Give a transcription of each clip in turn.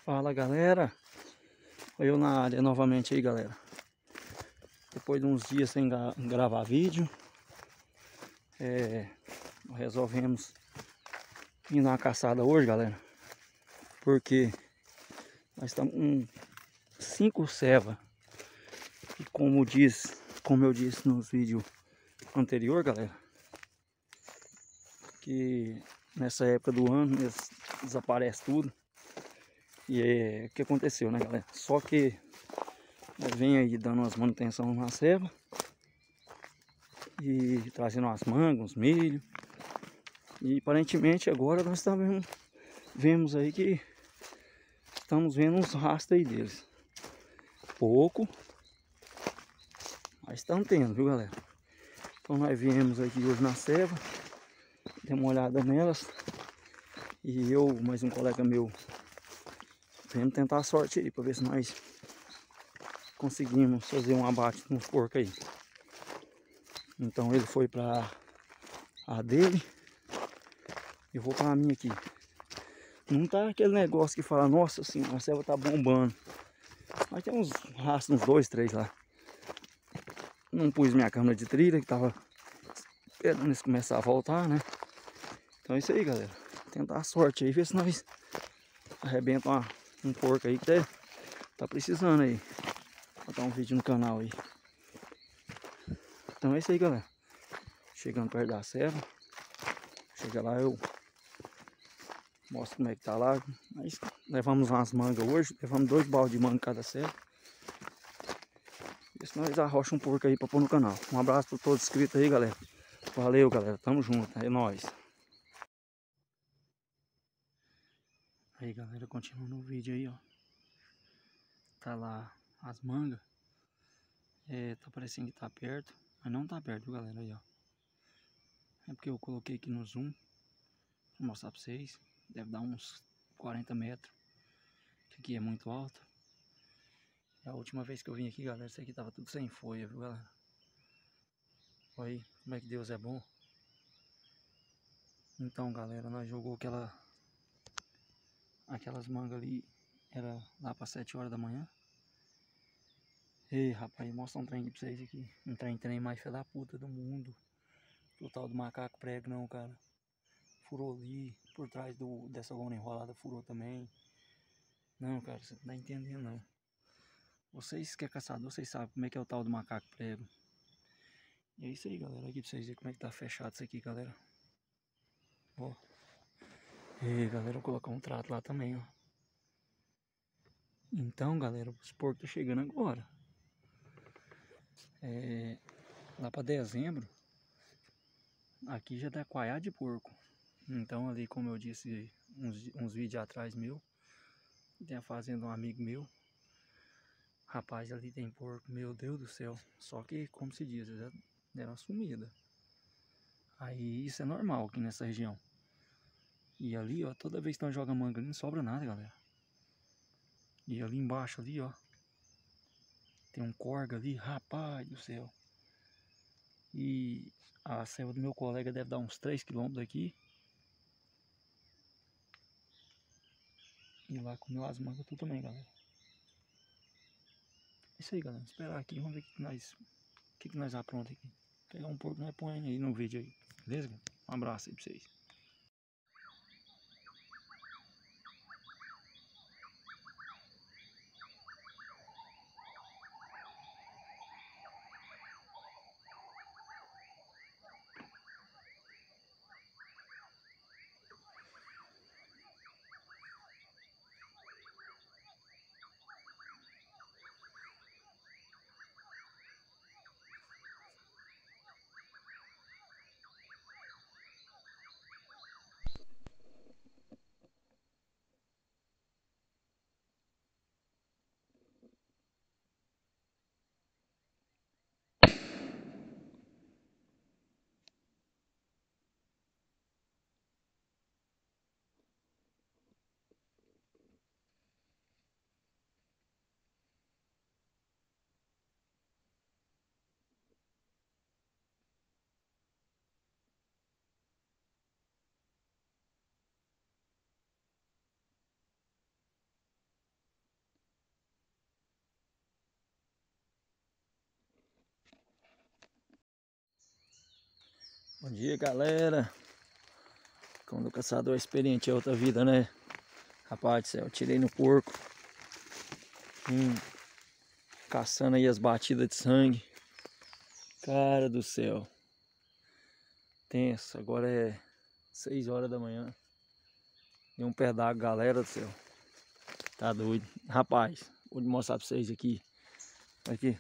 Fala galera, eu na área novamente aí galera. Depois de uns dias sem gravar vídeo, resolvemos ir na caçada hoje galera. Porque nós estamos com 5 ceva. E como eu disse nos vídeos anterior galera, que nessa época do ano desaparece tudo. E o que aconteceu, né galera? Só que vem aí dando umas manutenção na ceva e trazendo umas mangas, uns milho. E aparentemente agora nós vemos aí que estamos vendo uns rastros aí deles. Pouco, mas estamos tendo, viu galera? Então nós viemos aqui hoje na ceva, dei uma olhada nelas. E eu, mais um colega meu, vamos tentar a sorte aí, para ver se nós conseguimos fazer um abate nos porcos aí. Então ele foi para a dele, eu vou para a minha aqui. Não tá aquele negócio que fala, nossa senhora, a selva tá bombando. Mas tem uns rastros, uns 2, 3 lá. Não pus minha câmera de trilha, que tava esperando eles começar a voltar, né? Então é isso aí, galera. Tentar a sorte aí, ver se nós arrebenta um porco aí que tá precisando aí. Vou botar um vídeo no canal aí. Então é isso aí, galera. Chegando perto da serra. Chega lá, eu mostro como é que tá lá. Mas levamos umas mangas hoje. Levamos 2 baldes de manga cada serra. E se nós arrocha um porco aí pra pôr no canal. Um abraço para todos inscritos aí, galera. Valeu, galera. Tamo junto. É nóis. Aí, galera. Continuando o vídeo aí, ó. Tá lá as mangas. Tá parecendo que tá perto. Mas não tá perto, viu, galera? Aí, ó. É porque eu coloquei aqui no zoom. Vou mostrar pra vocês. Deve dar uns 40 metros. Que aqui é muito alto. A última vez que eu vim aqui, galera, isso aqui tava tudo sem folha, viu, galera? Olha aí, como é que Deus é bom. Então, galera, nós jogou aquelas mangas ali, era lá para 7 horas da manhã. Ei, rapaz, mostra um trem aqui pra vocês aqui. Um trem mais filho da puta do mundo. O tal do macaco prego não, cara. Furou ali, por trás dessa lona enrolada, furou também. Não, cara, você não tá entendendo não. Vocês que é caçador, vocês sabem como é que é o tal do macaco prego. E é isso aí, galera. Aqui pra vocês verem como é que tá fechado isso aqui, galera. Ó. E galera, vou colocar um trato lá também, ó. Então, galera, os porcos tá chegando agora. Lá pra dezembro, aqui já dá coaiá de porco. Então ali, como eu disse uns vídeos atrás meu, tem a fazenda de um amigo meu. Rapaz, ali tem porco, meu Deus do céu. Só que, como se diz, eles já deram uma sumida. Aí isso é normal aqui nessa região. E ali, ó, toda vez que nós jogamos manga ali, não sobra nada, galera. E ali embaixo, ali, ó, tem um corga ali, rapaz do céu. E a selva do meu colega deve dar uns 3 km daqui. E lá comeu as mangas tudo também, galera. É isso aí, galera. Esperar aqui, vamos ver o que nós apronta aqui. Pegar um porco, nós põe aí no vídeo aí. Beleza? Um abraço aí pra vocês. Bom dia, galera. Quando o caçador é experiente é outra vida, né? Rapaz do céu, tirei no porco. Caçando aí as batidas de sangue. Cara do céu. Tenso, agora é 6 horas da manhã. Dei um pé d'água, galera do céu. Tá doido. Rapaz, vou mostrar pra vocês aqui. Aqui.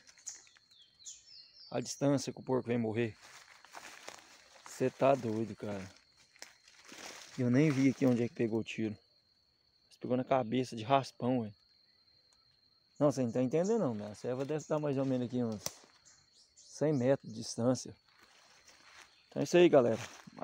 A distância que o porco vem morrer. Você tá doido, cara. Eu nem vi aqui onde é que pegou o tiro. Você pegou na cabeça de raspão, ué. Não, você não tá entendendo não, né? A serva deve estar mais ou menos aqui uns 100 metros de distância. Então é isso aí, galera.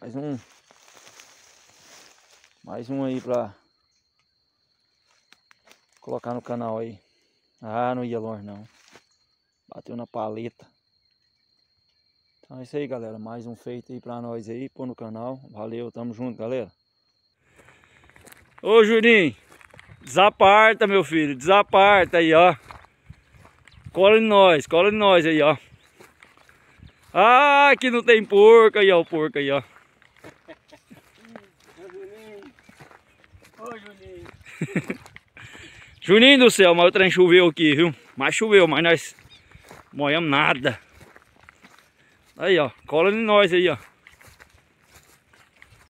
Mais um aí pra colocar no canal aí. Ah, não ia longe não. Bateu na paleta. Então é isso aí, galera. Mais um feito aí pra nós aí. Pôr no canal. Valeu, tamo junto, galera. Ô, Juninho. Desaparta, meu filho. Desaparta aí, ó. Cola em nós aí, ó. Ah, aqui não tem porco aí, ó. O porco aí, ó. Ô, Juninho. Juninho do céu, mas o trem choveu aqui, viu? Mas choveu, mas nós molhamos nada. Aí, ó. Cola em nós aí, ó.